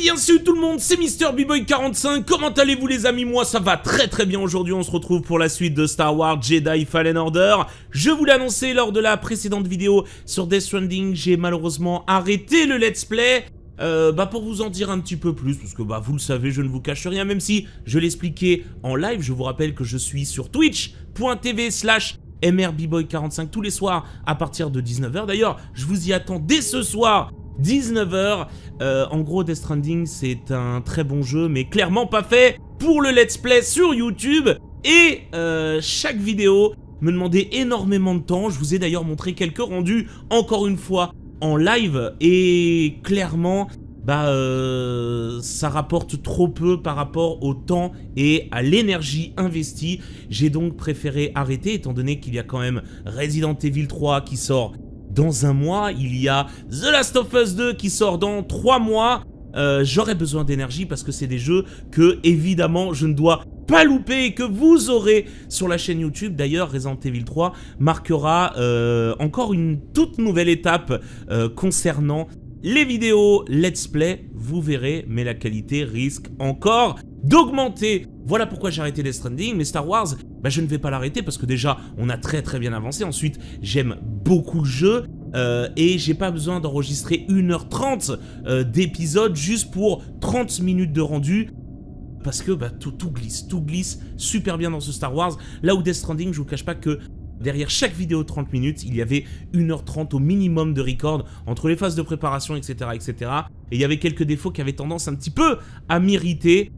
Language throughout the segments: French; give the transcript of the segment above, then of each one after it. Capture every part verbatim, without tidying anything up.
bien salut tout le monde, c'est Mister B-Boy quarante-cinq, comment allez-vous les amis? Moi ça va très très bien aujourd'hui, on se retrouve pour la suite de Star Wars Jedi Fallen Order. Je vous l'ai annoncé lors de la précédente vidéo sur Death Stranding, j'ai malheureusement arrêté le let's play. Euh, bah pour vous en dire un petit peu plus, parce que bah vous le savez, je ne vous cache rien, même si je l'expliquais en live. Je vous rappelle que je suis sur twitch point t v slash M R B Boy quarante-cinq tous les soirs à partir de dix-neuf heures. D'ailleurs, je vous y attends dès ce soir, dix-neuf heures. Euh, en gros, Death Stranding, c'est un très bon jeu, mais clairement pas fait pour le let's play sur YouTube. Et euh, chaque vidéo me demandait énormément de temps. Je vous ai d'ailleurs montré quelques rendus, encore une fois, en live. Et clairement, bah, euh, ça rapporte trop peu par rapport au temps et à l'énergie investie. J'ai donc préféré arrêter, étant donné qu'il y a quand même Resident Evil trois qui sort dans un mois, il y a The Last of Us deux qui sort dans trois mois. Euh, J'aurais besoin d'énergie parce que c'est des jeux que, évidemment, je ne dois pas louper et que vous aurez sur la chaîne YouTube. D'ailleurs, Resident Evil trois marquera euh, encore une toute nouvelle étape euh, concernant les vidéos let's play. Vous verrez, mais la qualité risque encore d'augmenter. Voilà pourquoi j'ai arrêté Death Stranding, mais Star Wars, bah, je ne vais pas l'arrêter parce que déjà, on a très très bien avancé. Ensuite, j'aime beaucoup le jeu euh, et j'ai pas besoin d'enregistrer une heure trente euh, d'épisode juste pour trente minutes de rendu. Parce que bah, tout, tout glisse, tout glisse super bien dans ce Star Wars. Là où Death Stranding, je vous cache pas que derrière chaque vidéo de trente minutes, il y avait une heure trente au minimum de record entre les phases de préparation, et cetera, et cetera. Et il y avait quelques défauts qui avaient tendance un petit peu à m'irriter.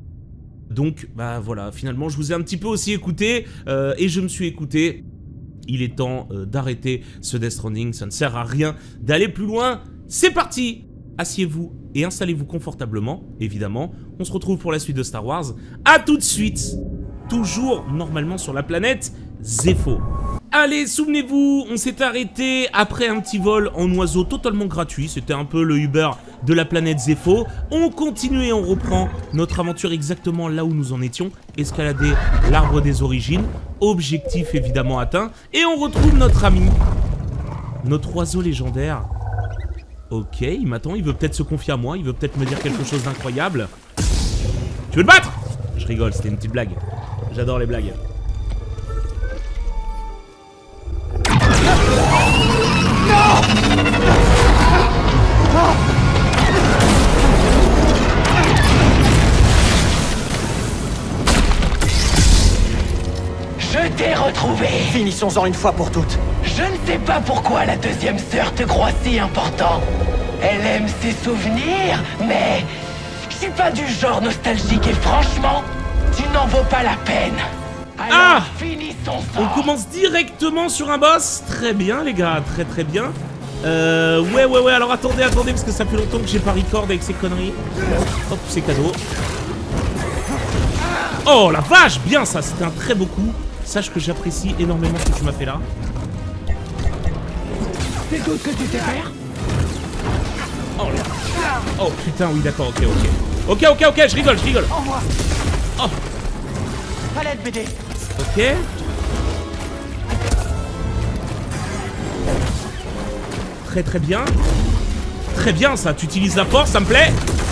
Donc, bah voilà, finalement, je vous ai un petit peu aussi écouté euh, et je me suis écouté. Il est temps euh, d'arrêter ce Death Stranding, ça ne sert à rien d'aller plus loin. C'est parti! Asseyez-vous et installez-vous confortablement, évidemment. On se retrouve pour la suite de Star Wars. A tout de suite! Toujours, normalement, sur la planète Zeffo. Allez, souvenez-vous, on s'est arrêté après un petit vol en oiseau totalement gratuit. C'était un peu le Uber de la planète Zeffo. On continue et on reprend notre aventure exactement là où nous en étions. Escalader l'arbre des origines. Objectif évidemment atteint. Et on retrouve notre ami. Notre oiseau légendaire. Ok, il m'attend, il veut peut-être se confier à moi. Il veut peut-être me dire quelque chose d'incroyable. Tu veux te battre? Je rigole, c'était une petite blague. J'adore les blagues. Je t'ai retrouvé. Finissons-en une fois pour toutes. Je ne sais pas pourquoi la deuxième sœur te croit si important. Elle aime ses souvenirs, mais je suis pas du genre nostalgique et franchement, tu n'en vaux pas la peine. Alors, ah, finissons ça. On commence directement sur un boss. Très bien les gars, très très bien. Euh, ouais ouais ouais, alors attendez, attendez, parce que ça fait longtemps que j'ai pas record avec ces conneries. Hop, c'est cadeau. Oh la vache, bien ça, c'était un très beau coup. Sache que j'apprécie énormément ce que tu m'as fait là. C'est tout ce que tu sais faire. Oh là. Oh putain, oui d'accord, ok ok. Ok ok ok, je rigole, je rigole. Au revoir. Oh. À l'aide, B D. Ok. Très très bien. Très bien ça, tu utilises la force, ça me plaît.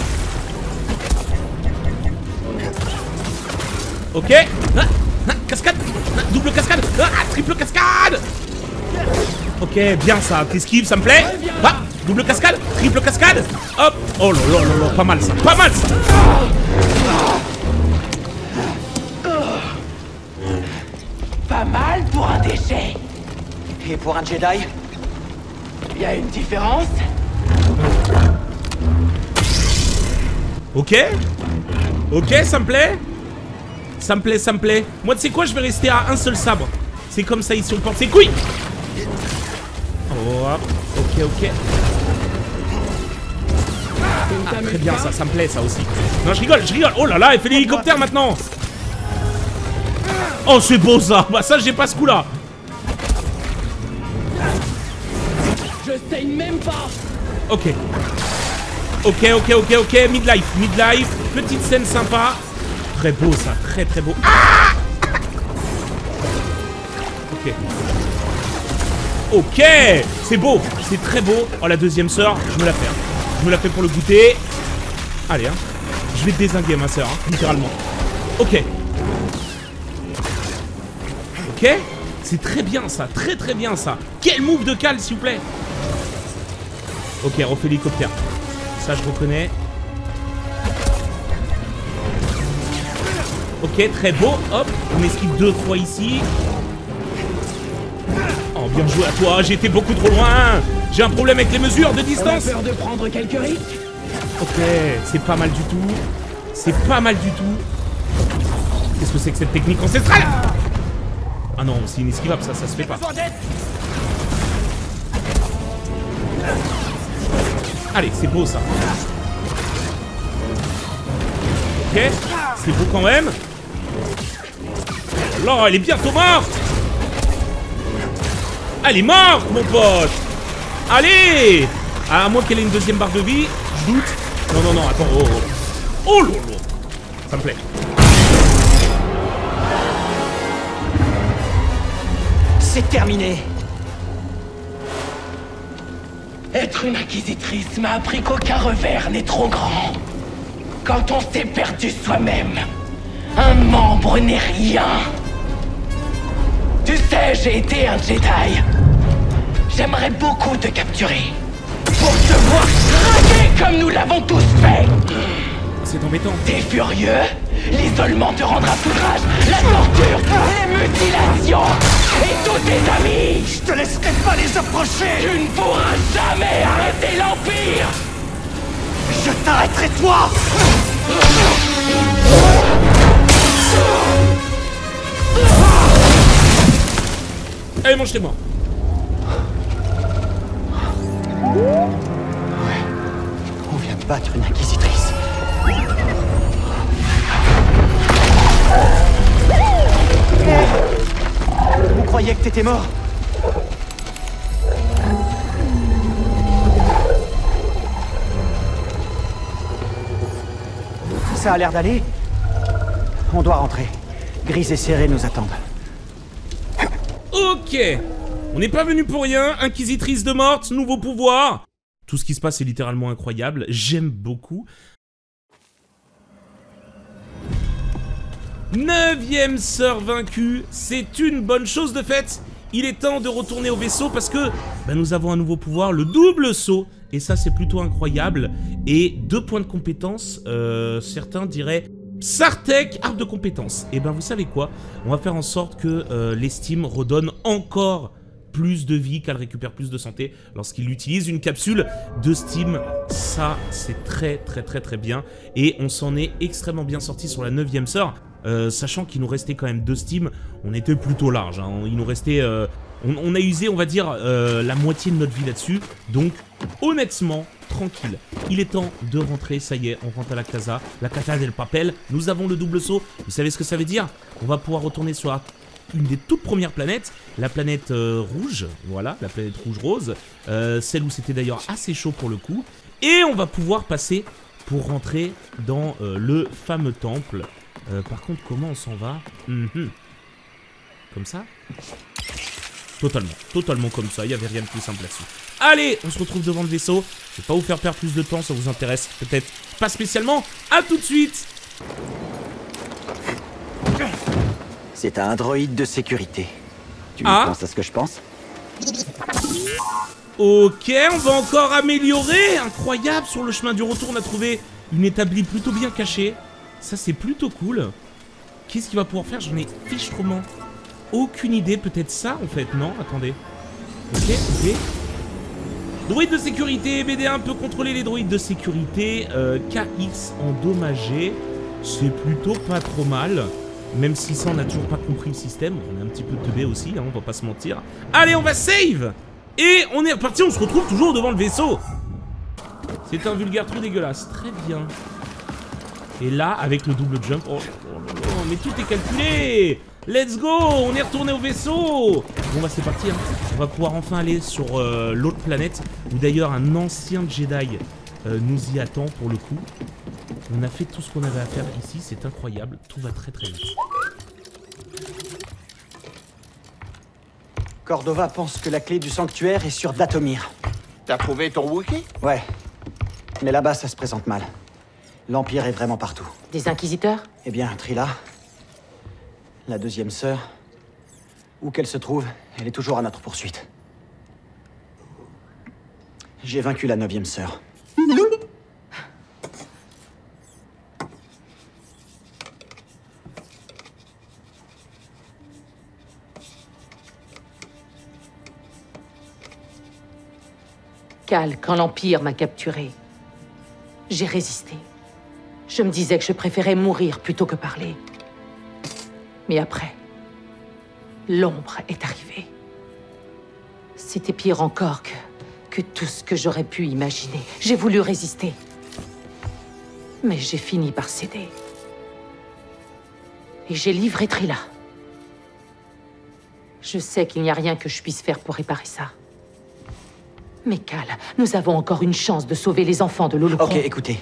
Ok. Ah, ah, cascade. Ah, double cascade. Ah, triple cascade. Ok, bien ça, t'esquives, ça me plaît. Ah, double cascade, triple cascade. Hop. Oh là là là là, pas mal ça, pas mal ça. Pas mal pour un déchet. Et pour un Jedi? Il y a une différence? Ok. Ok, ça me plaît. Ça me plaît, ça me plaît. Moi, tu sais quoi, je vais rester à un seul sabre. C'est comme ça ici, on porte ses couilles. Oh, ok, ok. Ah, très bien, ça, ça me plaît, ça aussi. Non, je rigole, je rigole. Oh là là, elle fait l'hélicoptère maintenant. Oh, c'est beau ça. Bah, ça, j'ai pas ce coup-là. Je saigne même pas. Ok. Ok, ok, ok, ok. Midlife, midlife. Petite scène sympa. Très beau ça, très très beau. Ah, ok. Ok, c'est beau, c'est très beau. Oh la deuxième sœur, je me la fais. Je me la fais pour le goûter. Allez, hein. Je vais te dézinguer, ma soeur, hein, littéralement. Ok. Ok. C'est très bien, ça. Très, très bien, ça. Quel move de Cal, s'il vous plaît. Ok, refait l'hélicoptère. Ça, je reconnais. Ok, très beau. Hop, on esquive deux fois ici. Oh, bien joué à toi. J'ai été beaucoup trop loin. J'ai un problème avec les mesures de distance. On a peur de prendre quelques risques. Ok, c'est pas mal du tout. C'est pas mal du tout. Qu'est-ce que c'est que cette technique ancestrale? Ah non, c'est inesquivable, ça, ça se fait pas. Allez, c'est beau, ça. Ok, c'est beau quand même. Alors, elle est bientôt morte. Elle est morte, mon pote. Allez. À moins qu'elle ait une deuxième barre de vie, je doute. Non, non, non, attends. Oh, oh. Oh, lolo. Ça me plaît. C'est terminé. Être une inquisitrice m'a appris qu'aucun revers n'est trop grand. Quand on s'est perdu soi-même, un membre n'est rien. Tu sais, j'ai été un Jedi. J'aimerais beaucoup te capturer. Pour te voir craquer comme nous l'avons tous fait. C'est embêtant. T'es furieux? L'isolement te rendra sous rage. La torture, les mutilations et tous tes amis. Je te laisserai pas les approcher. Tu ne pourras jamais arrêter l'Empire. Je t'arrêterai, toi. Allez, mange-les-moi. Ouais. On vient de battre une inquisitrice. Vous croyez que t'étais mort? Ça a l'air d'aller. On doit rentrer. Grise et Serré nous attendent. Ok. On n'est pas venu pour rien. Inquisitrice de morte, nouveau pouvoir. Tout ce qui se passe est littéralement incroyable. J'aime beaucoup. Neuvième sœur vaincue. C'est une bonne chose de fait. Il est temps de retourner au vaisseau parce que bah, nous avons un nouveau pouvoir, le double saut. Et ça, c'est plutôt incroyable. Et deux points de compétence. Euh, certains diraient Sartec, arbre de compétence. Et ben, vous savez quoi? On va faire en sorte que euh, l'estime redonne encore plus de vie, qu'elle récupère plus de santé lorsqu'il utilise une capsule de Steam. Ça, c'est très, très, très, très bien. Et on s'en est extrêmement bien sorti sur la neuvième sœur. Euh, sachant qu'il nous restait quand même deux Steam, on était plutôt large. Hein. Il nous restait... Euh, on, on a usé, on va dire, euh, la moitié de notre vie là-dessus. Donc, honnêtement, tranquille. Il est temps de rentrer, ça y est, on rentre à la casa. La casa del papel. Nous avons le double saut. Vous savez ce que ça veut dire? On va pouvoir retourner sur la, une des toutes premières planètes. La planète euh, rouge, voilà, la planète rouge-rose. Euh, celle où c'était d'ailleurs assez chaud pour le coup. Et on va pouvoir passer pour rentrer dans euh, le fameux temple. Euh, par contre, comment on s'en va? mm-hmm. Comme ça? Totalement, totalement comme ça, il n'y avait rien de plus simple là-dessus. Allez, on se retrouve devant le vaisseau. Je vais pas vous faire perdre plus de temps, ça vous intéresse peut-être pas spécialement. À tout de suite. C'est un droïde de sécurité. Tu ah. penses à ce que je pense? Ok, on va encore améliorer. Incroyable, sur le chemin du retour, on a trouvé une établie plutôt bien cachée. Ça, c'est plutôt cool. Qu'est-ce qu'il va pouvoir faire? J'en ai fichtrement aucune idée. Peut-être ça, en fait. Non, attendez. Ok, ok. Droïde de sécurité. B D un peut contrôler les droïdes de sécurité. Euh, K X endommagé. C'est plutôt pas trop mal. Même si ça, on n'a toujours pas compris le système. On est un petit peu teubé aussi, hein, on va pas se mentir. Allez, on va save. Et on est reparti, on se retrouve toujours devant le vaisseau. C'est un vulgaire trou dégueulasse. Très bien. Et là, avec le double jump... Oh, oh, oh, oh, mais tout est calculé. Let's go. On est retourné au vaisseau. Bon, bah c'est parti. Hein. On va pouvoir enfin aller sur euh, l'autre planète. Où d'ailleurs, un ancien Jedi euh, nous y attend pour le coup. On a fait tout ce qu'on avait à faire ici. C'est incroyable. Tout va très très vite. Cordova pense que la clé du sanctuaire est sur Dathomir. T'as trouvé ton Wookie? Ouais. Mais là-bas, ça se présente mal. L'Empire est vraiment partout. Des inquisiteurs? Eh bien, Trilla, la deuxième sœur, où qu'elle se trouve, elle est toujours à notre poursuite. J'ai vaincu la neuvième sœur. Cal, quand l'Empire m'a capturé, j'ai résisté. Je me disais que je préférais mourir plutôt que parler. Mais après, l'ombre est arrivée. C'était pire encore que, que tout ce que j'aurais pu imaginer. J'ai voulu résister. Mais j'ai fini par céder. Et j'ai livré Trilla. Je sais qu'il n'y a rien que je puisse faire pour réparer ça. Mais Cal, nous avons encore une chance de sauver les enfants de l'Holocron. Ok, écoutez.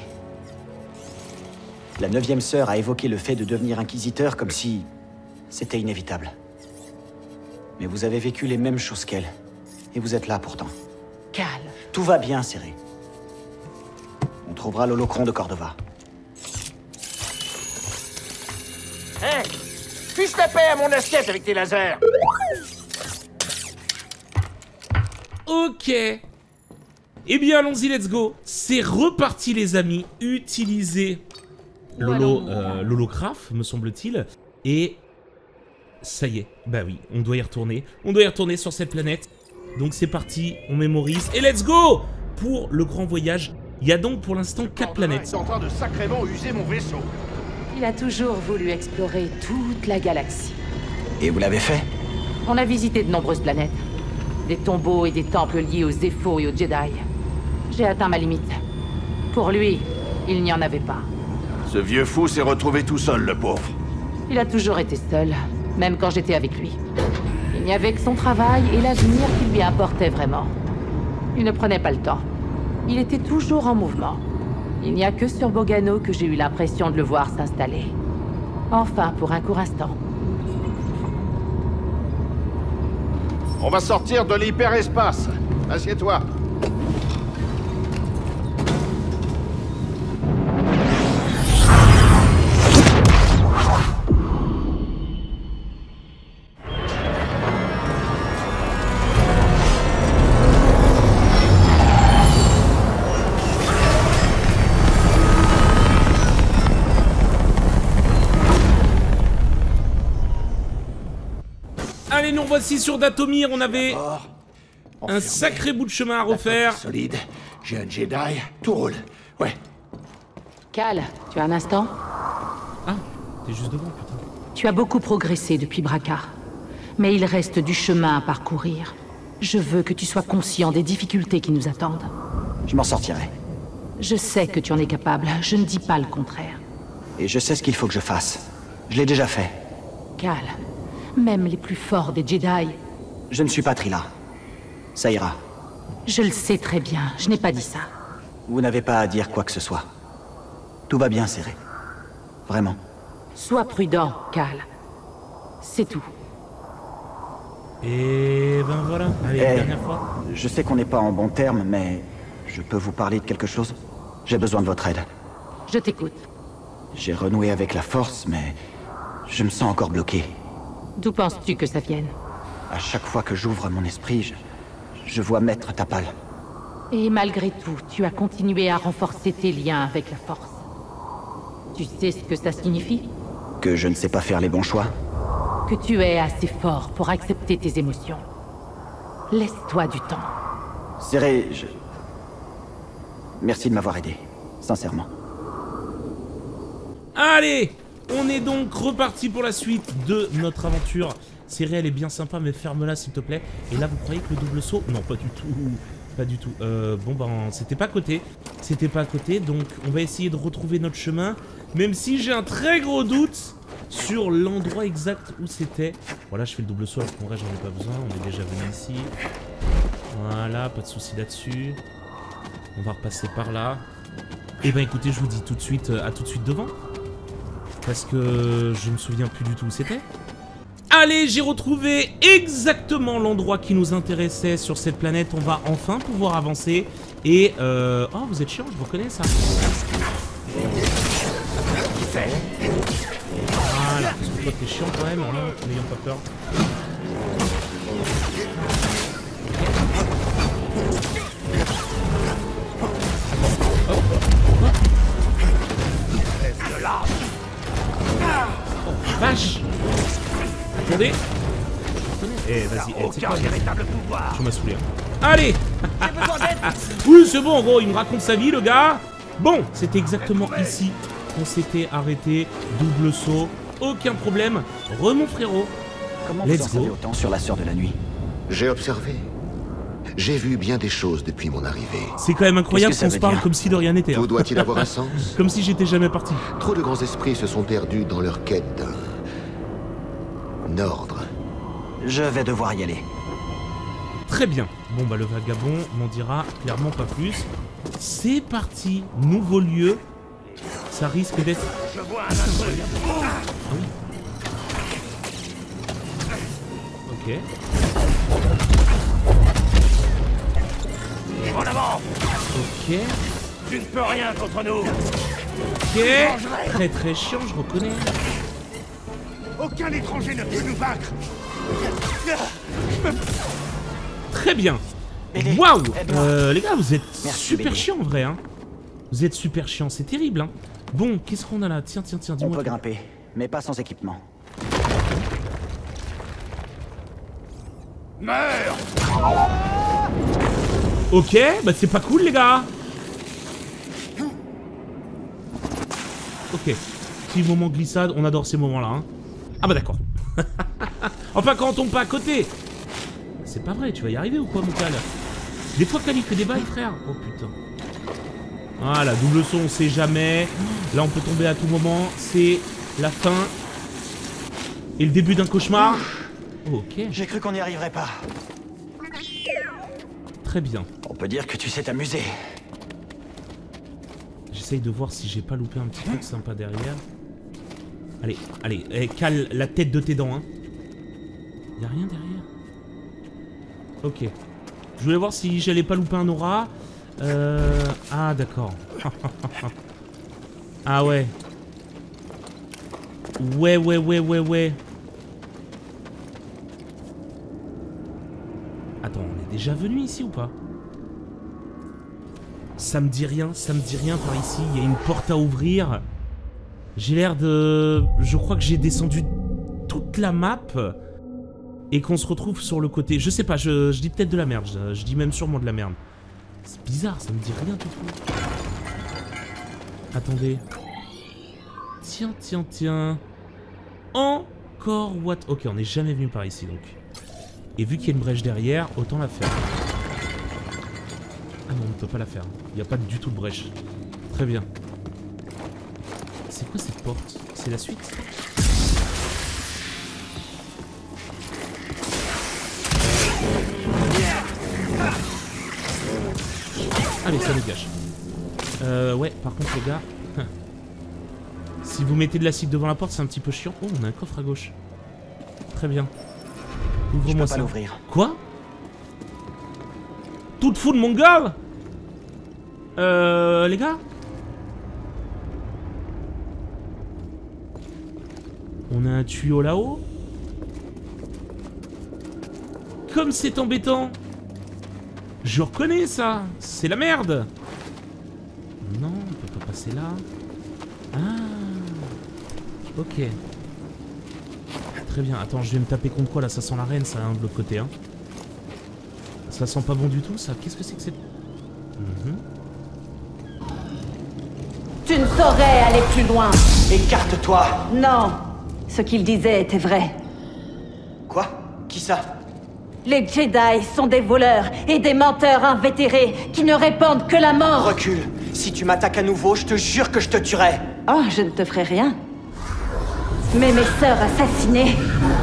La neuvième sœur a évoqué le fait de devenir inquisiteur comme si c'était inévitable. Mais vous avez vécu les mêmes choses qu'elle. Et vous êtes là pourtant. Cal. Tout va bien, Céré. On trouvera l'Holocron de Cordova. Hé hey, fiche la paix à mon assiette avec tes lasers. Ok. Eh bien, allons-y, let's go. C'est reparti, les amis. Utilisez l'holo, euh, l'holographe, me semble-t-il. Et ça y est. Bah oui, on doit y retourner. On doit y retourner sur cette planète. Donc c'est parti, on mémorise. Et let's go pour le grand voyage. Il y a donc pour l'instant quatre planètes. Il est en train de sacrément user mon vaisseau. Il a toujours voulu explorer toute la galaxie. Et vous l'avez fait? On a visité de nombreuses planètes. Des tombeaux et des temples liés aux Zeffo et aux Jedi. J'ai atteint ma limite. Pour lui, il n'y en avait pas. Ce vieux fou s'est retrouvé tout seul, le pauvre. Il a toujours été seul, même quand j'étais avec lui. Il n'y avait que son travail et l'avenir qui lui importait vraiment. Il ne prenait pas le temps. Il était toujours en mouvement. Il n'y a que sur Bogano que j'ai eu l'impression de le voir s'installer. Enfin, pour un court instant. On va sortir de l'hyperespace. Assieds-toi. Allez, nous voici sur Dathomir. On avait un sacré bout de chemin à refaire. Solide. J'ai un Jedi. Tout roule. Ouais. Cal, tu as un instant? Ah, t'es juste devant, putain. Tu as beaucoup progressé depuis Bracca. Mais il reste du chemin à parcourir. Je veux que tu sois conscient des difficultés qui nous attendent. Je m'en sortirai. Je sais que tu en es capable. Je ne dis pas le contraire. Et je sais ce qu'il faut que je fasse. Je l'ai déjà fait. Cal, même les plus forts des Jedi... Je ne suis pas Trilla. Ça ira. Je le sais très bien, je n'ai pas dit ça. Vous n'avez pas à dire quoi que ce soit. Tout va bien, Céré. Vraiment. Sois prudent, Cal. C'est tout. Et ben voilà, allez, Hey, dernière fois. je sais qu'on n'est pas en bons termes, mais je peux vous parler de quelque chose? J'ai besoin de votre aide. Je t'écoute. J'ai renoué avec la Force, mais je me sens encore bloqué. D'où penses-tu que ça vienne? À chaque fois que j'ouvre mon esprit, je, je vois Maître Tapal. Et malgré tout, tu as continué à renforcer tes liens avec la Force. Tu sais ce que ça signifie? Que je ne sais pas faire les bons choix? Que tu es assez fort pour accepter tes émotions. Laisse-toi du temps. Céré, je... Merci de m'avoir aidé. Sincèrement. Allez, on est donc reparti pour la suite de notre aventure. Céré, elle est bien sympa, mais ferme-la s'il te plaît. Et là, vous croyez que le double saut? Non, pas du tout. Pas du tout. Euh, bon, ben, c'était pas à côté. C'était pas à côté, donc on va essayer de retrouver notre chemin. Même si j'ai un très gros doute sur l'endroit exact où c'était. Voilà, je fais le double saut, alors qu'en vrai, j'en ai pas besoin. On est déjà venu ici. Voilà, pas de souci là-dessus. On va repasser par là. Et ben, écoutez, je vous dis tout de suite, à tout de suite devant. Parce que je me souviens plus du tout où c'était. Allez, j'ai retrouvé exactement l'endroit qui nous intéressait sur cette planète. On va enfin pouvoir avancer. Et, euh... oh, vous êtes chiant, je vous reconnais ça. fait. Voilà, parce que toi t'es chiant quand même, hein, n'ayons pas peur. Hop, hop. Laisse-le là. Oh, vache. Attendez. Eh, vas-y, eh, c'est Aucun quoi? véritable pouvoir. Tu m'as saoulé. Allez. J'ai besoin d'aide. Oui, c'est bon, gros, il me raconte sa vie, le gars. Bon, c'était exactement ici qu'on s'était arrêté. Double saut, aucun problème. Re, mon frérot. Comment Let's vous en savez go. autant sur la Sœur de la Nuit? J'ai observé. J'ai vu bien des choses depuis mon arrivée. C'est quand même incroyable Qu'est-ce que qu'on ça se veut parle dire comme si de rien n'était. Tout Hein. doit-il avoir un sens? Comme si j'étais jamais parti. Trop de grands esprits se sont perdus dans leur quête d'un ordre. Je vais devoir y aller. Très bien. Bon, bah, le vagabond m'en dira clairement pas plus. C'est parti. Nouveau lieu. Ça risque d'être... Je vois un intrus. Ah oui. Ok. En avant. Ok. Tu ne peux rien contre nous. Ok. Très très chiant, je reconnais. Aucun étranger ne peut nous vaincre. Très bien. Béné, Waouh. aide-moi. Euh, les gars, vous êtes Merci, super Béné. chiant en vrai, hein. Vous êtes super chiant, c'est terrible, hein. Bon, qu'est-ce qu'on a là? Tiens, tiens, tiens, On dis-moi. peut tout. grimper, mais pas sans équipement. Meurs. Ok, bah c'est pas cool, les gars. Ok. Petit moment glissade, on adore ces moments-là, hein. Ah bah d'accord. Enfin, quand on tombe pas à côté. C'est pas vrai, tu vas y arriver ou quoi, mon cal? Des fois, Cal, il fait des bails, frère. Oh putain. Voilà, double saut, on sait jamais. Là, on peut tomber à tout moment. C'est la fin. Et le début d'un cauchemar. Ok, J'ai cru qu'on n'y arriverait pas. très bien. On peut dire que tu sais t'amuser. J'essaye de voir si j'ai pas loupé un petit truc sympa derrière. Allez, allez, eh, cale la tête de tes dents, hein. Y'a rien derrière. Ok. Je voulais voir si j'allais pas louper un aura. Euh... Ah, d'accord. Ah ouais. Ouais, ouais, ouais, ouais, ouais. Attends, on est déjà venu ici ou pas? Ça me dit rien, ça me dit rien par ici. Il y a une porte à ouvrir. J'ai l'air de... Je crois que j'ai descendu toute la map et qu'on se retrouve sur le côté. Je sais pas, je, je dis peut-être de la merde. Je, je dis même sûrement de la merde. C'est bizarre, ça me dit rien du tout. Attendez. Tiens, tiens, tiens. Encore what? Ok, on n'est jamais venu par ici donc. Et vu qu'il y a une brèche derrière, autant la faire. Ah non, on ne peut pas la faire. Il n'y a pas du tout de brèche. Très bien. C'est quoi cette porte? C'est la suite? Allez, ça dégage. Euh, ouais, par contre, les gars... Si vous mettez de l'acide devant la porte, c'est un petit peu chiant. Oh, on a un coffre à gauche. Très bien. Je Ouvre-moi peux ça. pas l'ouvrir. Quoi? Toute foule, mon gars? Euh, les gars? On a un tuyau là-haut? Comme c'est embêtant! Je reconnais ça! C'est la merde! Non, on peut pas passer là. Ah! Ok. Très bien. Attends, je vais me taper contre quoi là? Ça sent la reine, ça, hein, de l'autre côté, hein. Ça sent pas bon du tout, ça. Qu'est-ce que c'est que c'est? Mhm. Tu ne saurais aller plus loin. Écarte-toi! Non, ce qu'il disait était vrai. Quoi? Qui ça? Les Jedi sont des voleurs et des menteurs invétérés qui ne répandent que la mort. Recule. Si tu m'attaques à nouveau, je te jure que je te tuerai. Oh, je ne te ferai rien. Mais mes sœurs assassinées...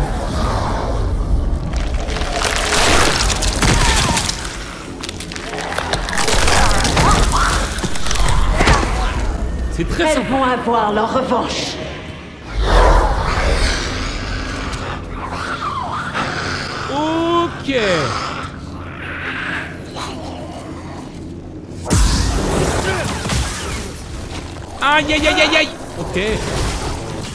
C'est très Elles simple. vont avoir leur revanche. Ok. Aïe aïe aïe aïe aïe. Ok.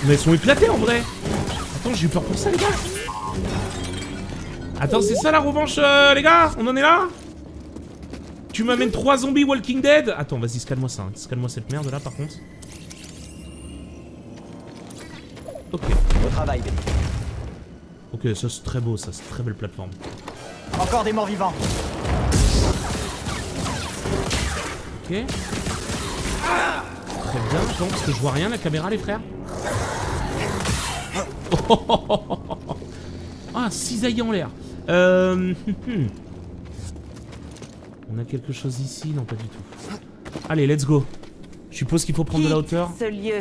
Mais elles sont éclatées en vrai. Attends, j'ai eu peur pour ça, les gars. Attends, c'est ça la revanche, euh, les gars? On en est là? Tu m'amènes trois zombies Walking Dead? Attends, vas-y, scanne-moi ça. Hein. Scanne-moi cette merde là, par contre. Ok. Au travail, Benny. Ok, ça c'est très beau, ça. C'est très belle plateforme. Encore des morts vivants. Ok. Très bien. Attends, parce que je vois rien la caméra, les frères. Ah, cisaillé en l'air. Euh... On a quelque chose ici? Non, pas du tout. Allez, let's go. Je suppose qu'il faut prendre de la hauteur. Ce lieu.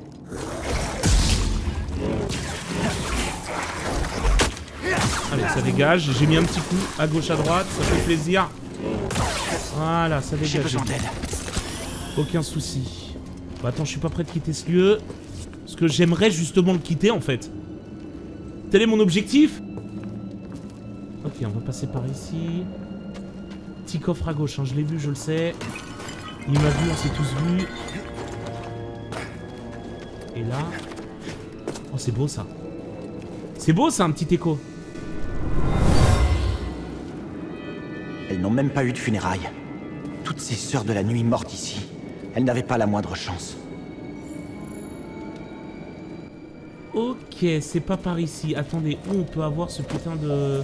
Allez, ça dégage. J'ai mis un petit coup à gauche, à droite. Ça fait plaisir. Voilà, ça dégage. J'ai besoin d'aide. Aucun souci. Bah, attends, je suis pas prêt de quitter ce lieu. Parce que j'aimerais justement le quitter, en fait. Tel est mon objectif. Ok, on va passer par ici. Petit coffre à gauche, hein. Je l'ai vu, je le sais. Il m'a vu, on s'est tous vus. Et là... Oh, c'est beau, ça. C'est beau, ça, un petit écho. Elles n'ont même pas eu de funérailles. Toutes ces sœurs de la nuit mortes ici, elles n'avaient pas la moindre chance. Ok, c'est pas par ici. Attendez, où on peut avoir ce putain de...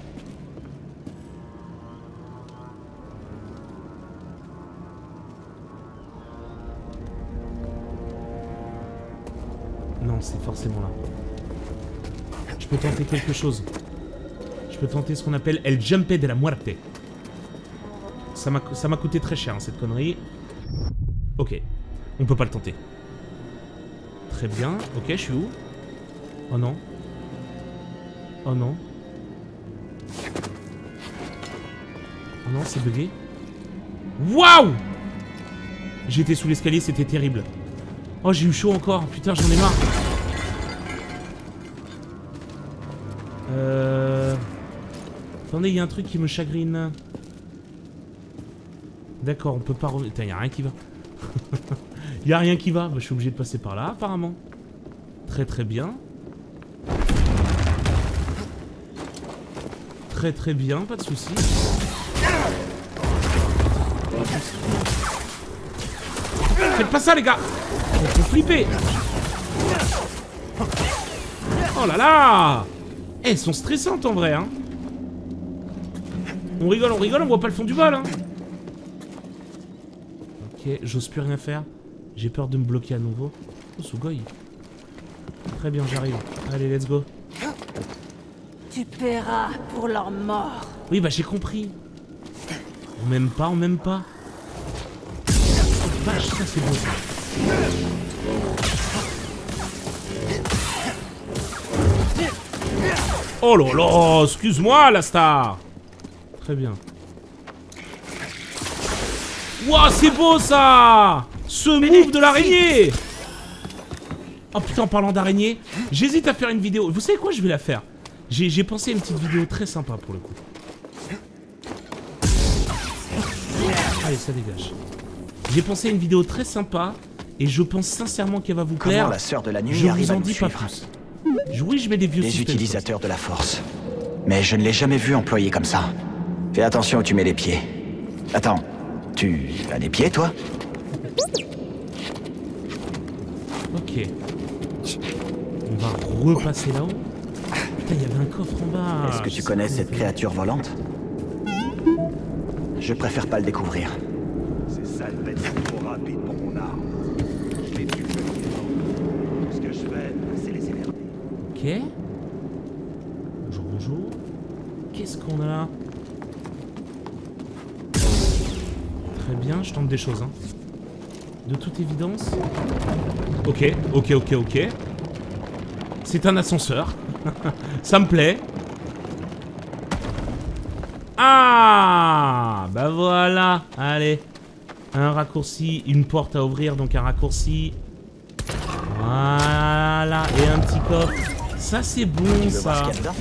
Non, c'est forcément là. Je peux tenter quelque chose. Je peux tenter ce qu'on appelle El Jumpe de la Muerte. Ça m'a ça m'a coûté très cher, hein, cette connerie. Ok, on peut pas le tenter. Très bien. Ok, je suis où? Oh non. Oh non. Oh non, c'est bugué. Waouh! J'étais sous l'escalier, c'était terrible. Oh, j'ai eu chaud encore. Putain, j'en ai marre. Euh... Attendez, il y a un truc qui me chagrine. D'accord, on peut pas revenir. Putain, il y a rien qui va. Il y a rien qui va. Bah, je suis obligé de passer par là, apparemment. Très très bien. Très très bien, pas de soucis. Faites pas ça, les gars! On peut flipper! Oh là là! Eh, elles sont stressantes en vrai, hein! On rigole, on rigole, on voit pas le fond du bol, hein! Ok, j'ose plus rien faire. J'ai peur de me bloquer à nouveau. Oh, Sugoi. Très bien, j'arrive. Allez, let's go. Tu paieras pour leur mort. Oui, bah j'ai compris. On m'aime pas, on m'aime pas. Oh, vache, ça c'est beau ça. Oh là là, excuse-moi la star. Très bien. Wouah, c'est beau ça. Ce move de l'araignée. Oh putain, en parlant d'araignée, j'hésite à faire une vidéo. Vous savez quoi, je vais la faire. J'ai pensé à une petite vidéo très sympa pour le coup. Allez, ça dégage. J'ai pensé à une vidéo très sympa et je pense sincèrement qu'elle va vous plaire. Comment la sœur de la nuit je arrive vous à en nous dis pas suivre. plus. Oui, je mets des vieux Les systèmes. utilisateurs de la force. Mais je ne l'ai jamais vu employé comme ça. Fais attention où tu mets les pieds. Attends, tu as des pieds, toi? Ok. On va repasser là-haut. Putain, il y avait un coffre en bas. Est-ce que tu Je sais connais pas cette comment créature volante? Je préfère pas le découvrir. Ces sales bêtes sont trop rapides pour mon arme. Je les tue facilement. Tout ce que je fais, c'est les énerver. Ok. Bonjour, bonjour. Qu'est-ce qu'on a là? Très bien, je tente des choses, hein. De toute évidence. Ok, ok, ok, ok. C'est un ascenseur. Ça me plaît. Ah, bah voilà. Allez. Un raccourci, une porte à ouvrir, donc un raccourci. Voilà. Et un petit coffre. Ça, c'est bon, Tu veux voir ce ça. qu'il y a dedans?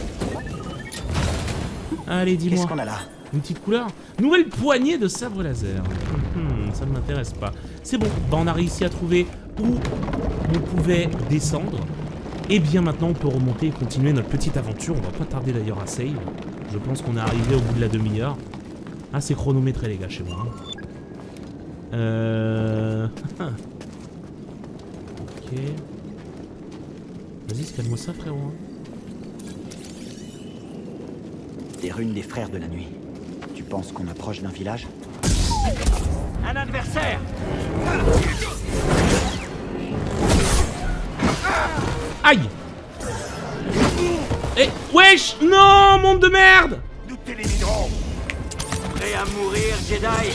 Allez, dis-moi. Qu'est-ce qu'on a là? Une petite couleur. Nouvelle poignée de sabre laser. Hum, hum, ça ne m'intéresse pas. C'est bon. Bah, on a réussi à trouver où on pouvait descendre. Et bien maintenant, on peut remonter et continuer notre petite aventure. On va pas tarder d'ailleurs à save. Je pense qu'on est arrivé au bout de la demi-heure. Ah, c'est chronométré, les gars, chez moi. Hein. Euh... ok. Vas-y, scanne-moi ça, frérot. Des runes des frères de la nuit. Tu penses qu'on approche d'un village? Un adversaire! Aïe! Eh, wesh! Non, monde de merde! Nous t'éliminerons! Prêt à mourir, Jedi?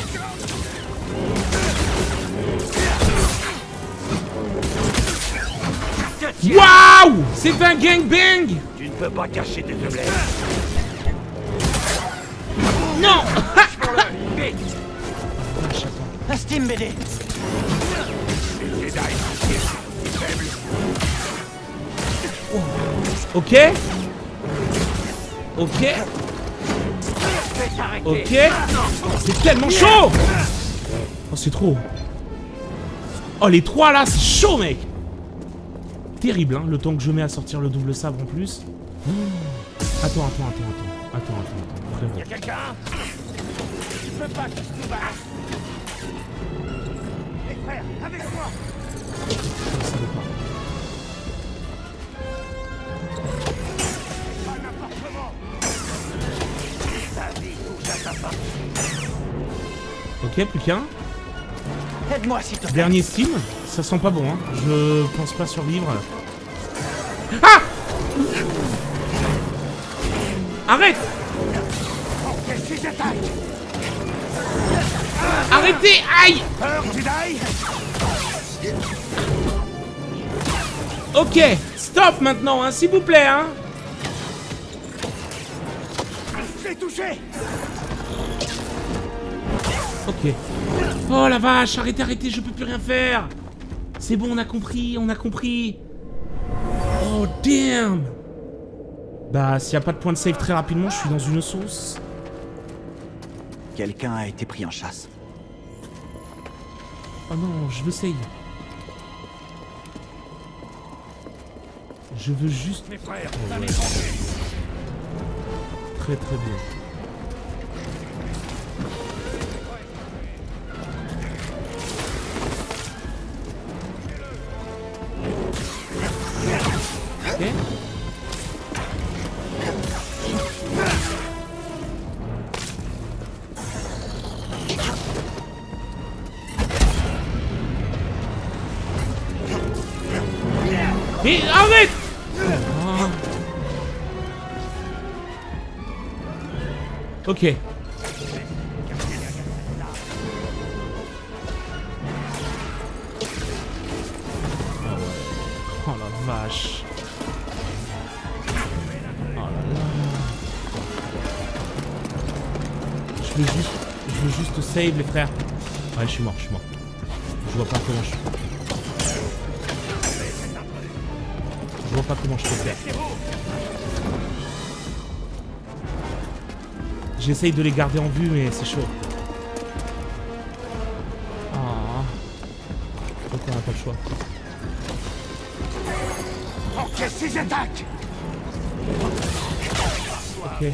Waouh! C'est un gangbang! Tu ne peux pas cacher tes faiblesses. Non! Lâche-le, vite! Un Steam B D. Les Jedi sont faibles. Ok. Ok. Ok. C'est tellement chaud! Oh, c'est trop. Oh, les trois là, c'est chaud, mec! Terrible, hein, le temps que je mets à sortir le double sabre en plus. Mmh. Attends, attends, attends, attends. Attends, attends, attends. Frérot. Y'a quelqu'un? Je peux pas que tu te bats. Les frères, avec moi! Ça veut pas. Pas n'importe comment! Ta vie touche à sa fin. Ok, plus qu'un. Aide-moi s'il te plaît. Dernier Steam, ça sent pas bon, hein. Je pense pas survivre. Ah! Arrête! Ok, si j'attaque! Arrêtez! Aïe! Peur, Jedi! Ok, stop maintenant, hein, s'il vous plaît, hein. Je l'ai touché! Ok. Oh la vache, arrêtez, arrêtez, je peux plus rien faire. C'est bon, on a compris, on a compris. Oh damn. Bah, s'il n'y a pas de point de save très rapidement, je suis dans une sauce. Quelqu'un a été pris en chasse. Oh non, je veux save. Je veux juste... Mes frères, Oh, un ouais. étranger! Très très bien. Ok. Mais arrête! Ah. Ok. Oh la vache. Oh là là. Je veux juste... Je veux juste save les frères. Ouais, je suis mort, je suis mort. Je vois pas comment je... Je vois pas comment je peux faire. J'essaye de les garder en vue, mais c'est chaud. Ah. Donc on n'a pas le choix. Ok, si j'attaque! Ok.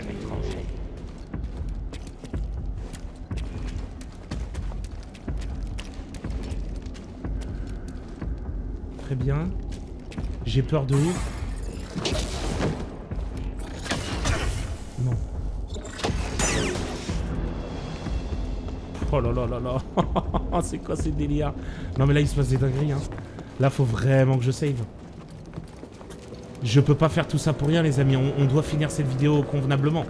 Très bien. J'ai peur de ouf. Non. Oh là là là là. C'est quoi ces délires? Non mais là il se passe des dingueries, hein. Là faut vraiment que je save. Je peux pas faire tout ça pour rien les amis. On, on doit finir cette vidéo convenablement.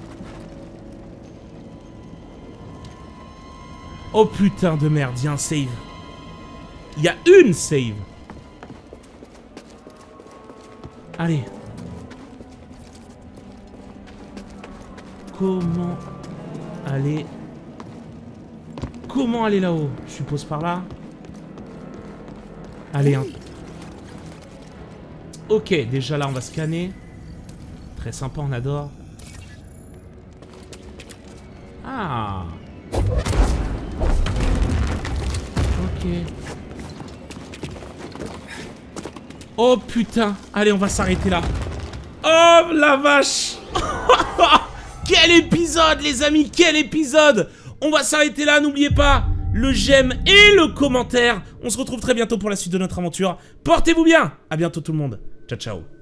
Oh putain de merde, il y a un save. Il y a une save. Allez. Comment aller... Comment aller là-haut? Je suppose par là. Allez, hein. Ok, déjà là, on va scanner. Très sympa, on adore. Ah. Ok. Oh putain. Allez, on va s'arrêter là. Oh la vache. Quel épisode, les amis, quel épisode. On va s'arrêter là, n'oubliez pas le j'aime et le commentaire. On se retrouve très bientôt pour la suite de notre aventure. Portez-vous bien. À bientôt tout le monde. Ciao, ciao.